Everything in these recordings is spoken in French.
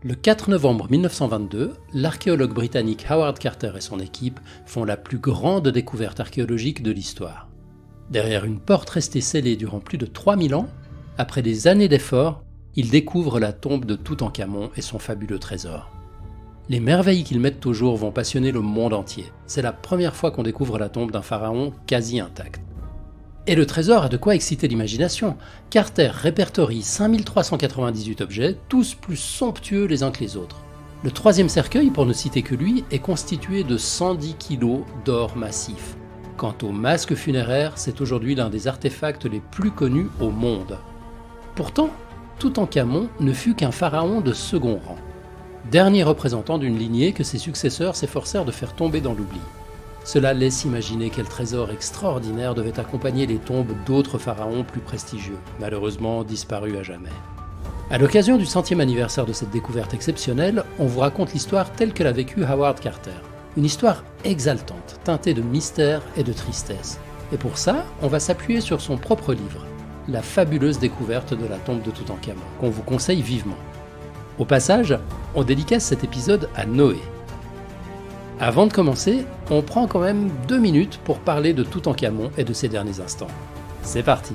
Le 4 novembre 1922, l'archéologue britannique Howard Carter et son équipe font la plus grande découverte archéologique de l'histoire. Derrière une porte restée scellée durant plus de 3000 ans, après des années d'efforts, ils découvrent la tombe de Toutankhamon et son fabuleux trésor. Les merveilles qu'ils mettent au jour vont passionner le monde entier. C'est la première fois qu'on découvre la tombe d'un pharaon quasi intact. Et le trésor a de quoi exciter l'imagination. Carter répertorie 5398 objets, tous plus somptueux les uns que les autres. Le troisième cercueil, pour ne citer que lui, est constitué de 110 kg d'or massif. Quant au masque funéraire, c'est aujourd'hui l'un des artefacts les plus connus au monde. Pourtant, Toutankhamon ne fut qu'un pharaon de second rang. Dernier représentant d'une lignée que ses successeurs s'efforcèrent de faire tomber dans l'oubli. Cela laisse imaginer quel trésor extraordinaire devait accompagner les tombes d'autres pharaons plus prestigieux, malheureusement disparus à jamais. À l'occasion du 100e anniversaire de cette découverte exceptionnelle, on vous raconte l'histoire telle que l'a vécue Howard Carter. Une histoire exaltante, teintée de mystère et de tristesse. Et pour ça, on va s'appuyer sur son propre livre, La fabuleuse découverte de la tombe de Toutankhamon, qu'on vous conseille vivement. Au passage, on dédicace cet épisode à Noé. Avant de commencer, on prend quand même 2 minutes pour parler de Toutankhamon et de ses derniers instants. C'est parti!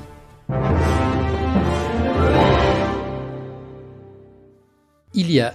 Il y a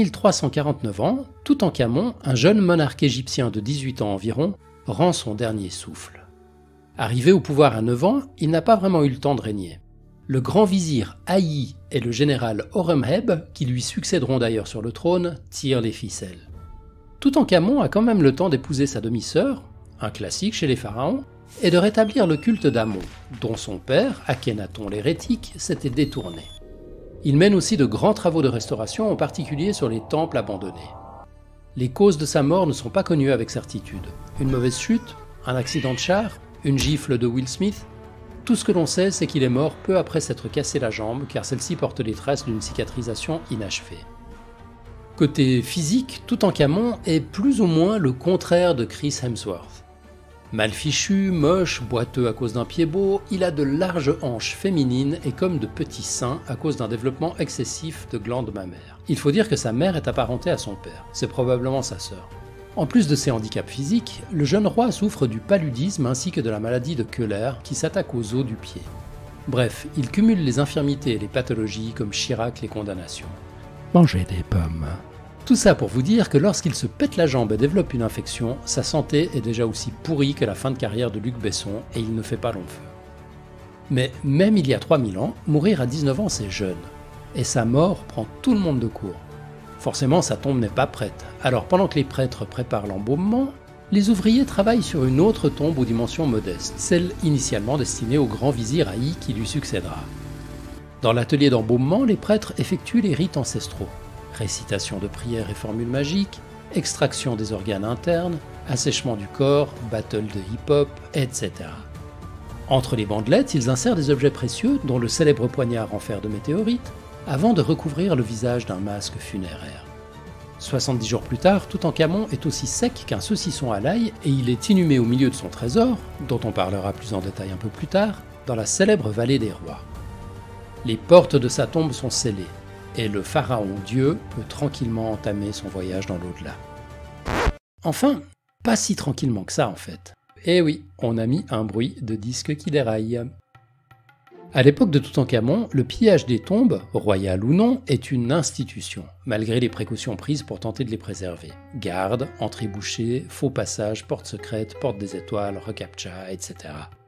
3349 ans, Toutankhamon, un jeune monarque égyptien de 18 ans environ, rend son dernier souffle. Arrivé au pouvoir à 9 ans, il n'a pas vraiment eu le temps de régner. Le grand vizir Haïi et le général Horemheb, qui lui succéderont d'ailleurs sur le trône, tirent les ficelles. Toutankhamon a quand même le temps d'épouser sa demi-sœur, un classique chez les pharaons, et de rétablir le culte d'Amon, dont son père, Akhenaton l'hérétique, s'était détourné. Il mène aussi de grands travaux de restauration, en particulier sur les temples abandonnés. Les causes de sa mort ne sont pas connues avec certitude. Une mauvaise chute, un accident de char, une gifle de Will Smith. Tout ce que l'on sait, c'est qu'il est mort peu après s'être cassé la jambe, car celle-ci porte les traces d'une cicatrisation inachevée. Côté physique, Toutankhamon est plus ou moins le contraire de Chris Hemsworth. Mal fichu, moche, boiteux à cause d'un pied beau, il a de larges hanches féminines et comme de petits seins à cause d'un développement excessif de glandes mammaires. Il faut dire que sa mère est apparentée à son père, c'est probablement sa sœur. En plus de ses handicaps physiques, le jeune roi souffre du paludisme ainsi que de la maladie de Köhler qui s'attaque aux os du pied. Bref, il cumule les infirmités et les pathologies comme Chirac les condamnations. Mangez des pommes. Tout ça pour vous dire que lorsqu'il se pète la jambe et développe une infection, sa santé est déjà aussi pourrie que la fin de carrière de Luc Besson et il ne fait pas long feu. Mais même il y a 3000 ans, mourir à 19 ans c'est jeune. Et sa mort prend tout le monde de court. Forcément sa tombe n'est pas prête, alors pendant que les prêtres préparent l'embaumement, les ouvriers travaillent sur une autre tombe aux dimensions modestes, celle initialement destinée au grand vizir Haïi qui lui succédera. Dans l'atelier d'embaumement, les prêtres effectuent les rites ancestraux. Récitation de prières et formules magiques, extraction des organes internes, assèchement du corps, battle de hip-hop, etc. Entre les bandelettes, ils insèrent des objets précieux, dont le célèbre poignard en fer de météorite, avant de recouvrir le visage d'un masque funéraire. 70 jours plus tard, Toutankhamon est aussi sec qu'un saucisson à l'ail et il est inhumé au milieu de son trésor, dont on parlera plus en détail un peu plus tard, dans la célèbre vallée des rois. Les portes de sa tombe sont scellées, et le pharaon Dieu peut tranquillement entamer son voyage dans l'au-delà. Enfin, pas si tranquillement que ça en fait. Eh oui, on a mis un bruit de disque qui déraille. À l'époque de Toutankhamon, le pillage des tombes, royales ou non, est une institution, malgré les précautions prises pour tenter de les préserver. Gardes, entrées bouchées, faux passages, portes secrètes, portes des étoiles, reCAPTCHA, etc.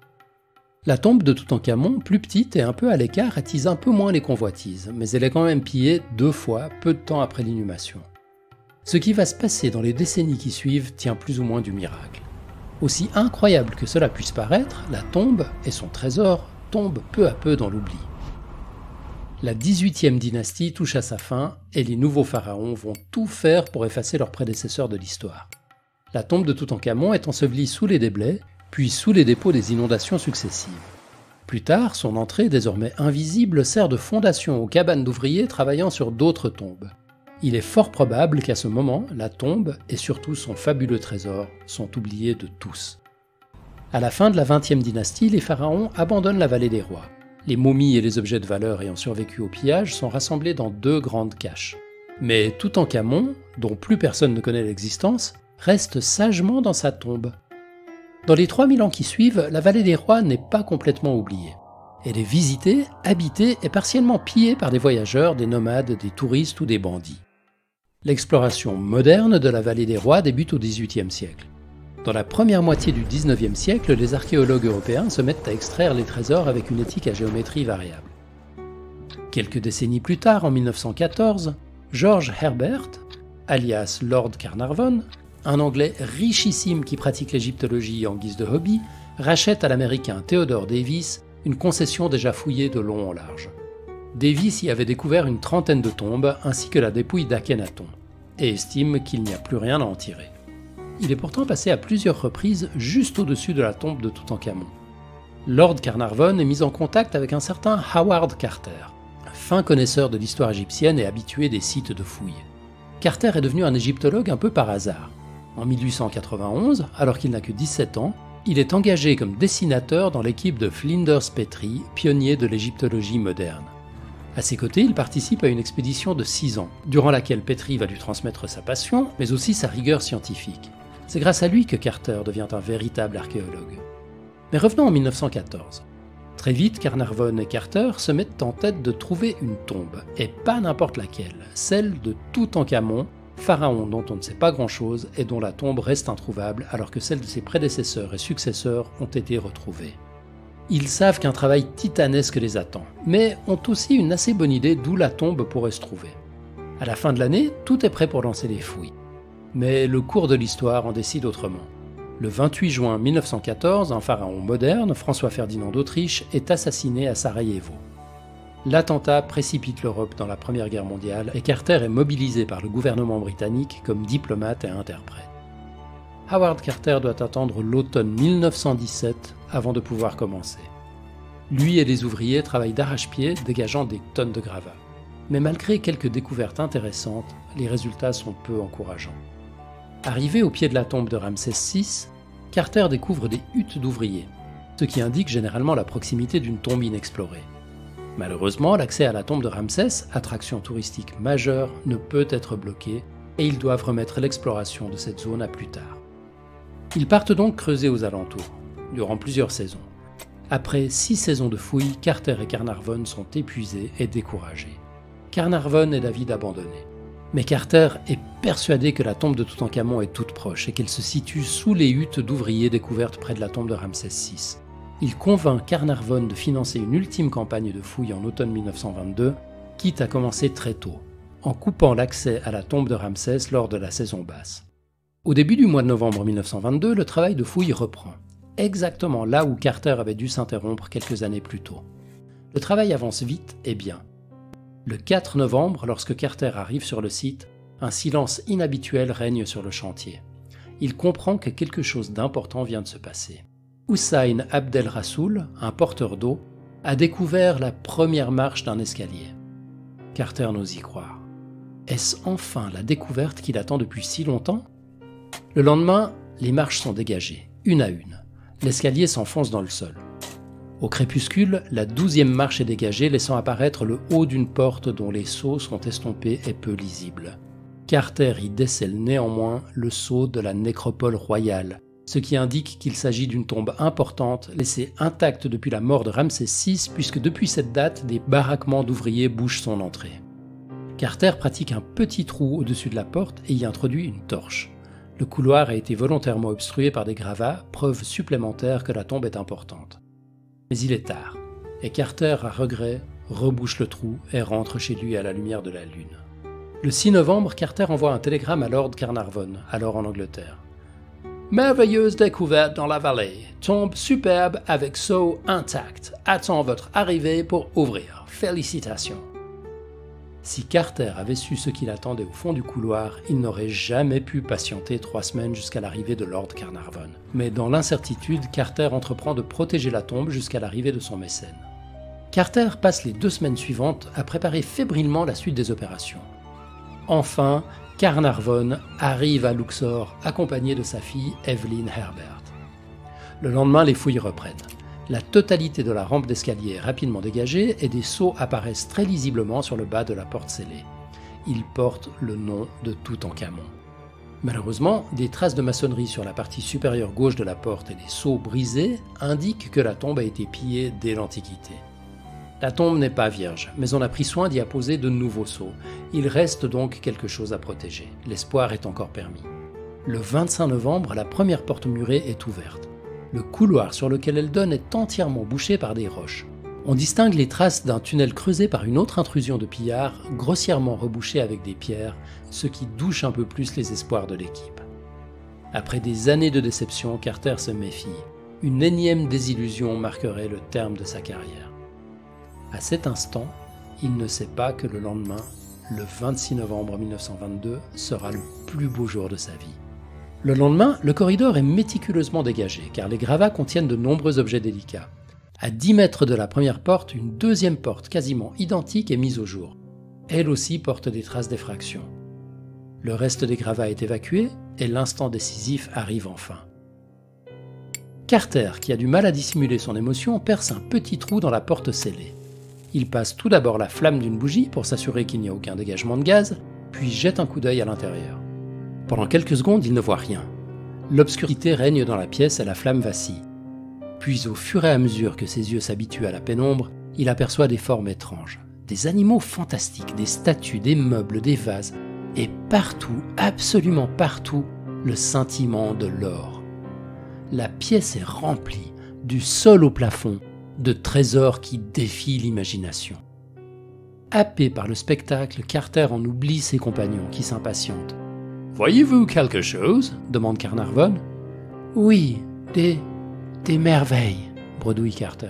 La tombe de Toutankhamon, plus petite et un peu à l'écart, attise un peu moins les convoitises, mais elle est quand même pillée 2 fois, peu de temps après l'inhumation. Ce qui va se passer dans les décennies qui suivent tient plus ou moins du miracle. Aussi incroyable que cela puisse paraître, la tombe et son trésor tombent peu à peu dans l'oubli. La 18e dynastie touche à sa fin et les nouveaux pharaons vont tout faire pour effacer leurs prédécesseurs de l'histoire. La tombe de Toutankhamon est ensevelie sous les déblais, puis sous les dépôts des inondations successives. Plus tard, son entrée, désormais invisible, sert de fondation aux cabanes d'ouvriers travaillant sur d'autres tombes. Il est fort probable qu'à ce moment, la tombe et surtout son fabuleux trésor sont oubliés de tous. À la fin de la 20e dynastie, les pharaons abandonnent la vallée des rois. Les momies et les objets de valeur ayant survécu au pillage sont rassemblés dans 2 grandes caches. Mais Toutankhamon, dont plus personne ne connaît l'existence, reste sagement dans sa tombe. Dans les 3000 ans qui suivent, la vallée des rois n'est pas complètement oubliée. Elle est visitée, habitée et partiellement pillée par des voyageurs, des nomades, des touristes ou des bandits. L'exploration moderne de la vallée des rois débute au XVIIIe siècle. Dans la première moitié du XIXe siècle, les archéologues européens se mettent à extraire les trésors avec une éthique à géométrie variable. Quelques décennies plus tard, en 1914, George Herbert, alias Lord Carnarvon, un Anglais richissime qui pratique l'égyptologie en guise de hobby, rachète à l'Américain Theodore Davis une concession déjà fouillée de long en large. Davis y avait découvert une trentaine de tombes ainsi que la dépouille d'Akhenaton, et estime qu'il n'y a plus rien à en tirer. Il est pourtant passé à plusieurs reprises juste au-dessus de la tombe de Toutankhamon. Lord Carnarvon est mis en contact avec un certain Howard Carter, fin connaisseur de l'histoire égyptienne et habitué des sites de fouilles. Carter est devenu un égyptologue un peu par hasard. En 1891, alors qu'il n'a que 17 ans, il est engagé comme dessinateur dans l'équipe de Flinders Petrie, pionnier de l'égyptologie moderne. À ses côtés, il participe à une expédition de 6 ans, durant laquelle Petrie va lui transmettre sa passion, mais aussi sa rigueur scientifique. C'est grâce à lui que Carter devient un véritable archéologue. Mais revenons en 1914. Très vite, Carnarvon et Carter se mettent en tête de trouver une tombe, et pas n'importe laquelle, celle de Toutankhamon, pharaon dont on ne sait pas grand-chose et dont la tombe reste introuvable alors que celles de ses prédécesseurs et successeurs ont été retrouvées. Ils savent qu'un travail titanesque les attend, mais ont aussi une assez bonne idée d'où la tombe pourrait se trouver. À la fin de l'année, tout est prêt pour lancer les fouilles. Mais le cours de l'histoire en décide autrement. Le 28 juin 1914, un pharaon moderne, François Ferdinand d'Autriche, est assassiné à Sarajevo. L'attentat précipite l'Europe dans la Première Guerre mondiale et Carter est mobilisé par le gouvernement britannique comme diplomate et interprète. Howard Carter doit attendre l'automne 1917 avant de pouvoir commencer. Lui et les ouvriers travaillent d'arrache-pied, dégageant des tonnes de gravats. Mais malgré quelques découvertes intéressantes, les résultats sont peu encourageants. Arrivé au pied de la tombe de Ramsès VI, Carter découvre des huttes d'ouvriers, ce qui indique généralement la proximité d'une tombe inexplorée. Malheureusement, l'accès à la tombe de Ramsès, attraction touristique majeure, ne peut être bloqué et ils doivent remettre l'exploration de cette zone à plus tard. Ils partent donc creuser aux alentours, durant plusieurs saisons. Après 6 saisons de fouilles, Carter et Carnarvon sont épuisés et découragés. Carnarvon est d'avis d'abandonner. Mais Carter est persuadé que la tombe de Toutankhamon est toute proche et qu'elle se situe sous les huttes d'ouvriers découvertes près de la tombe de Ramsès VI. Il convainc Carnarvon de financer une ultime campagne de fouilles en automne 1922, quitte à commencer très tôt, en coupant l'accès à la tombe de Ramsès lors de la saison basse. Au début du mois de novembre 1922, le travail de fouille reprend, exactement là où Carter avait dû s'interrompre quelques années plus tôt. Le travail avance vite et bien. Le 4 novembre, lorsque Carter arrive sur le site, un silence inhabituel règne sur le chantier. Il comprend que quelque chose d'important vient de se passer. Hussein Abdel Rassoul, un porteur d'eau, a découvert la première marche d'un escalier. Carter n'ose y croire. Est-ce enfin la découverte qu'il attend depuis si longtemps ? Le lendemain, les marches sont dégagées, une à une. L'escalier s'enfonce dans le sol. Au crépuscule, la 12e marche est dégagée, laissant apparaître le haut d'une porte dont les sceaux sont estompés et peu lisibles. Carter y décèle néanmoins le sceau de la nécropole royale, ce qui indique qu'il s'agit d'une tombe importante, laissée intacte depuis la mort de Ramsès VI, puisque depuis cette date, des baraquements d'ouvriers bouchent son entrée. Carter pratique un petit trou au-dessus de la porte et y introduit une torche. Le couloir a été volontairement obstrué par des gravats, preuve supplémentaire que la tombe est importante. Mais il est tard, et Carter, à regret, rebouche le trou et rentre chez lui à la lumière de la lune. Le 6 novembre, Carter envoie un télégramme à Lord Carnarvon, alors en Angleterre. « Merveilleuse découverte dans la vallée, tombe superbe avec sceau intact, attend votre arrivée pour ouvrir. Félicitations !» Si Carter avait su ce qu'il attendait au fond du couloir, il n'aurait jamais pu patienter 3 semaines jusqu'à l'arrivée de Lord Carnarvon. Mais dans l'incertitude, Carter entreprend de protéger la tombe jusqu'à l'arrivée de son mécène. Carter passe les 2 semaines suivantes à préparer fébrilement la suite des opérations. Enfin, Carnarvon arrive à Luxor accompagné de sa fille Evelyn Herbert. Le lendemain, les fouilles reprennent. La totalité de la rampe d'escalier est rapidement dégagée et des sceaux apparaissent très lisiblement sur le bas de la porte scellée. il porte le nom de Toutankhamon. Malheureusement, des traces de maçonnerie sur la partie supérieure gauche de la porte et des sceaux brisés indiquent que la tombe a été pillée dès l'Antiquité. La tombe n'est pas vierge, mais on a pris soin d'y apposer de nouveaux sceaux. Il reste donc quelque chose à protéger. L'espoir est encore permis. Le 25 novembre, la première porte murée est ouverte. Le couloir sur lequel elle donne est entièrement bouché par des roches. On distingue les traces d'un tunnel creusé par une autre intrusion de pillards, grossièrement rebouché avec des pierres, ce qui douche un peu plus les espoirs de l'équipe. Après des années de déception, Carter se méfie. Une énième désillusion marquerait le terme de sa carrière. À cet instant, il ne sait pas que le lendemain, le 26 novembre 1922, sera le plus beau jour de sa vie. Le lendemain, le corridor est méticuleusement dégagé, car les gravats contiennent de nombreux objets délicats. À 10 mètres de la première porte, une deuxième porte quasiment identique est mise au jour. Elle aussi porte des traces d'effraction. Le reste des gravats est évacué, et l'instant décisif arrive enfin. Carter, qui a du mal à dissimuler son émotion, perce un petit trou dans la porte scellée. Il passe tout d'abord la flamme d'une bougie pour s'assurer qu'il n'y a aucun dégagement de gaz, puis jette un coup d'œil à l'intérieur. Pendant quelques secondes, il ne voit rien. L'obscurité règne dans la pièce et la flamme vacille. Puis au fur et à mesure que ses yeux s'habituent à la pénombre, il aperçoit des formes étranges. Des animaux fantastiques, des statues, des meubles, des vases, et partout, absolument partout, le scintillement de l'or. La pièce est remplie, du sol au plafond, de trésors qui défient l'imagination. Happé par le spectacle, Carter en oublie ses compagnons qui s'impatientent. « Voyez-vous quelque chose » demande Carnarvon. « Oui, des merveilles » bredouille Carter.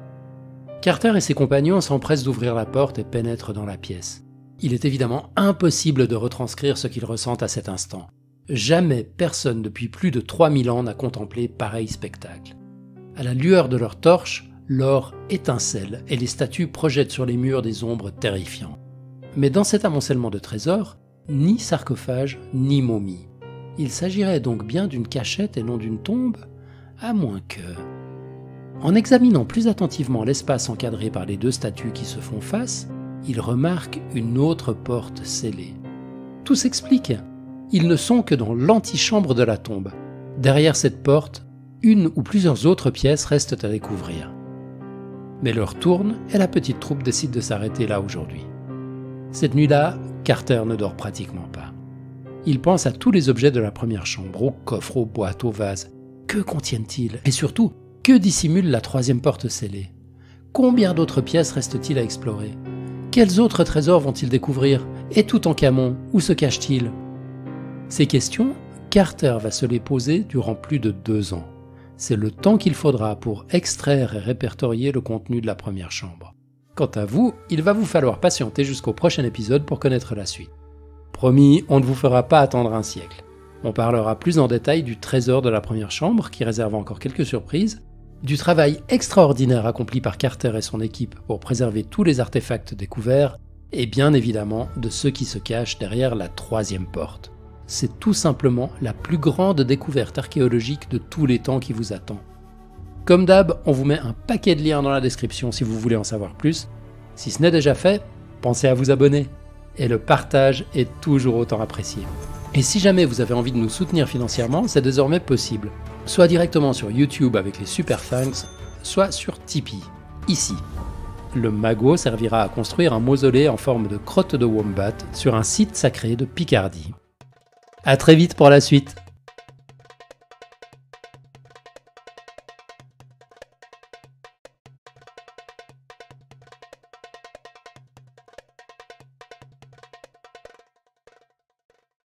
Carter et ses compagnons s'empressent d'ouvrir la porte et pénètrent dans la pièce. Il est évidemment impossible de retranscrire ce qu'ils ressentent à cet instant. Jamais personne depuis plus de 3000 ans n'a contemplé pareil spectacle. À la lueur de leurs torches, l'or étincelle et les statues projettent sur les murs des ombres terrifiantes. Mais dans cet amoncellement de trésors, ni sarcophage, ni momie. Il s'agirait donc bien d'une cachette et non d'une tombe, à moins que... En examinant plus attentivement l'espace encadré par les deux statues qui se font face, il remarque une autre porte scellée. Tout s'explique. Ils ne sont que dans l'antichambre de la tombe. Derrière cette porte, une ou plusieurs autres pièces restent à découvrir. Mais l'heure tourne et la petite troupe décide de s'arrêter là aujourd'hui. Cette nuit-là, Carter ne dort pratiquement pas. Il pense à tous les objets de la première chambre, aux coffres, aux boîtes, aux vases. Que contiennent-ils? Et surtout, que dissimule la troisième porte scellée? Combien d'autres pièces restent-ils à explorer? Quels autres trésors vont-ils découvrir? Et Toutankhamon, où se cache-t-il? Ces questions, Carter va se les poser durant plus de 2 ans. C'est le temps qu'il faudra pour extraire et répertorier le contenu de la première chambre. Quant à vous, il va vous falloir patienter jusqu'au prochain épisode pour connaître la suite. Promis, on ne vous fera pas attendre un siècle. On parlera plus en détail du trésor de la première chambre, qui réserve encore quelques surprises, du travail extraordinaire accompli par Carter et son équipe pour préserver tous les artefacts découverts, et bien évidemment de ceux qui se cachent derrière la troisième porte. C'est tout simplement la plus grande découverte archéologique de tous les temps qui vous attend. Comme d'hab, on vous met un paquet de liens dans la description si vous voulez en savoir plus. Si ce n'est déjà fait, pensez à vous abonner. Et le partage est toujours autant apprécié. Et si jamais vous avez envie de nous soutenir financièrement, c'est désormais possible. Soit directement sur YouTube avec les Super Thanks, soit sur Tipeee, ici. Le magot servira à construire un mausolée en forme de crotte de wombat sur un site sacré de Picardie. À très vite pour la suite.